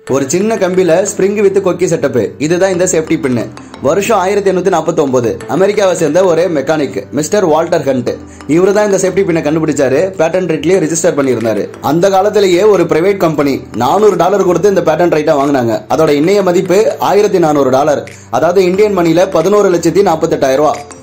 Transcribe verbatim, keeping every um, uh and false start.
ஒரு சின்ன கம்பியில ஸ்பிரிங் வித் கொக்கி செட்டப். இதுதான் இந்த சேஃப்டி பின். வருஷம் ஆயிரத்தி எண்ணூத்தி நாற்பத்தி ஒன்பது அமெரிக்காவை சேர்ந்த ஒரு மெக்கானிக் மிஸ்டர் வால்டர் ஹண்ட், இவரு தான் இந்த சேஃப்டி பின்னை கண்டுபிடிச்சாரு. பேட்டன் ரைட்லயே ரெஜிஸ்டர் பண்ணியிருந்தாரு. அந்த காலத்திலேயே ஒரு பிரைவேட் கம்பெனி நானூறு டாலர் கொடுத்து இந்த பேட்டன் ரைட்டா வாங்கினாங்க. அதோட இன்னைய மதிப்பு ஆயிரத்தி நானூறு டாலர், அதாவது இந்தியன் மணில பதினோரு லட்சத்தி நாற்பத்தி எட்டாயிரம் ரூபாய்.